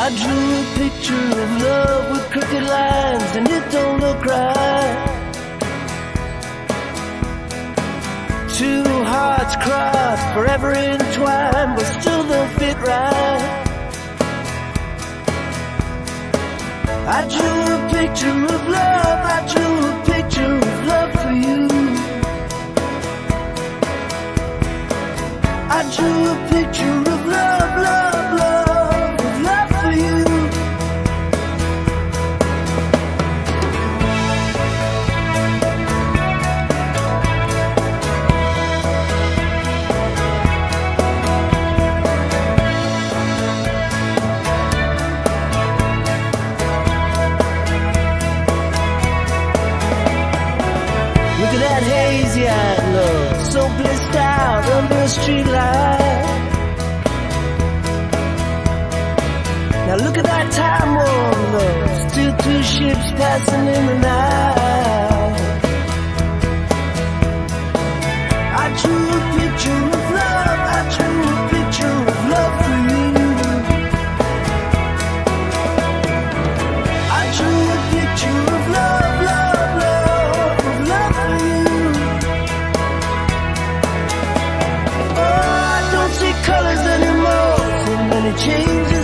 I drew a picture of love with crooked lines, and it don't look right. Two hearts crossed, forever entwined, but still don't fit right. I drew a picture of love, I drew a picture of love for you. I drew a picture of love, love, love, of love for you. Look at that hazy-eyed love, so blissed out under a street light. Now look at that time-worn love, still two ships passing in the night. I drew a picture of love, I drew a picture of love for you. I drew a picture of love, love, love, of love for you. Oh, I don't see colors anymore, so many changes